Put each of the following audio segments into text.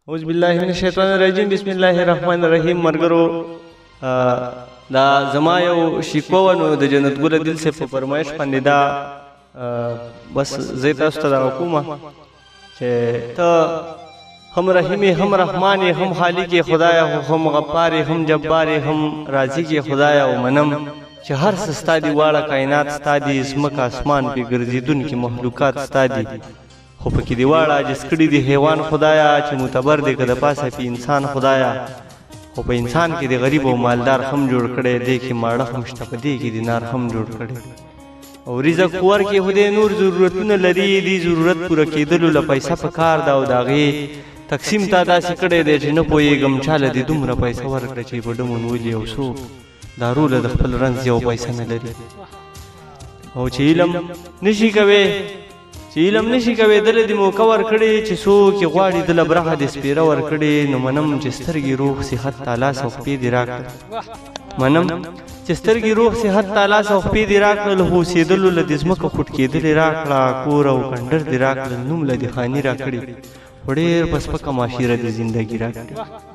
اعوذ بالله من الشیطان الرجیم بسم الله الرحمن الرحیم. مرګرو دا زما یو شکوه نو د جنت ګل دل سے په فرمایش باندې دا بس زه تاسو ته دا کومه چې ته هم رحیمی هم رحمانی هم خالق خدایا هم غفاری هم جباری هم رازق خدایا او منم چې هر څه ستا دي واړه کائنات ستا دي ځمکه اسمان پې ګرځېدونکي مخلوقات ستا دي خو پکې دې واړه عاجز کړي دي حیوان خدایا چې معتبر دی که د پاسه پې انسان خدایا خو په انسان کې د غریب او مالدار هم جوړ کړی دی کې ماړه هم شته په دې کې دینار هم جوړ کړی او رزق ورکې خو دې نور ضرورتونه لري دې ضرورت پوره کېدلو له پیسه په کار ده او د هغې تقسیم تا داسې کړی دی چې نه پوهېږم چاله دې دومره پیسه ورکړه چې په ډمون ولي او څوک دارو له د خپل رنځ یو پیسه نه لري او چې علم نشي کوې چې علم نشي کوې دله دې موقع ورکړې چې څوک یې غواړي دله برخه دې سپېره ورکړې نو منم چې سترګې روغ صحت تعالی سوخپې دې راکړه منم چې سترګې روغ صحت تعالی سوخپې دې راکړل هوسېدلو له دې ځمکه خوټ کېدلې راکړه کور او کنډر دې راکړل نوم له دې خاني راکړي خو ډېر په سپکه معاشره دې زندګي راکړې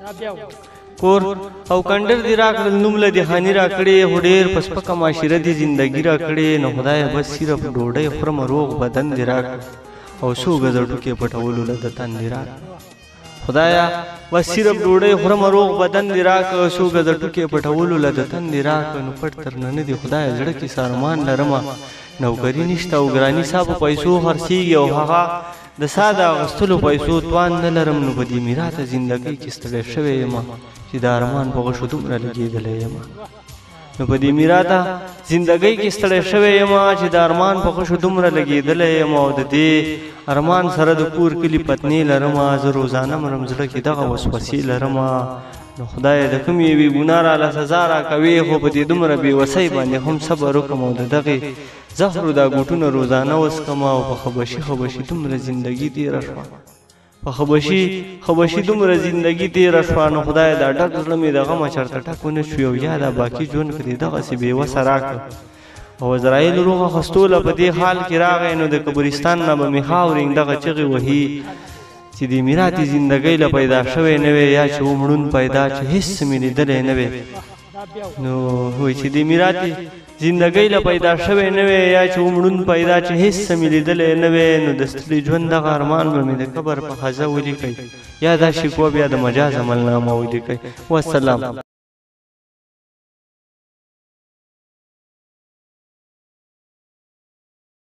کور او کنډر دې راکړل نوم له دې خاني راکړې خو ډېر په سپکه معاشره دې زندګي راکړې نو خدایه بس صرف ډوډۍ خورم روغ بدن دې راکړه او څو ګزه ټوکې پټولو له د تن دې راکړه خدایا بس صرف ډوډۍ خورم روغ بدن دې راکړه څو ګزه ټوکې پټولو له د تن دې راکړه نو پټ تر نه دې خدایه زړه کې سارمان لرمه نوکري نشته او ګراني صاحب پیسو خرڅېږي او هغه د ساده اغوستلو پیسو توان نه لرم نو په دې میراته زندګۍ کې ستړی شوی یم چې د ارمان په غشو دومره لګېدلی یم نو په دې میراته زندګۍ کې ستړی شوی یم چې د ارمان په غشو دومره لګېدلی یم او د دې ارمان سره د کور کلي پتنې لرم زه روزانه مرم زړه کې دغه وسوسې لرم نو خدایه د کوم یوې ګناه راله سزا راکوې خو په دې دومره بېوسۍ باندې هم صبر وکړم او د دغې زهرو دا ګوټونه روزانه وڅښم او په خبشي دومره زندګي تېره شوه په خبشي دومره زندګي تېره شوه نو خدایه دا ډک زړه مې د غمه چېرته ټک ونه شوي او یا دا باقي ژوند که دې دغسې بېوسه راکړه او عزرایل روح اخستوله په دې حال کې راغی نو د قبرستان نه به مې خاورینګ دغه چغې وهي چې د میراتې زندګۍ له پیدا شوی نه وی یا چې ومړون پیدا چې هېڅ مې لیدلی نه وی نو وایي چې د میراتې زندګۍ له پیدا شوی نه وی یا چې ومړون پیدا چې هېڅ مې لیدلی نه وی نو د ستړي ژوند دغه ارمان به مې د قبر په خزه ولیکئ یا دا شکوه بیا د مجاز عملنامه ولیکئ والسلام.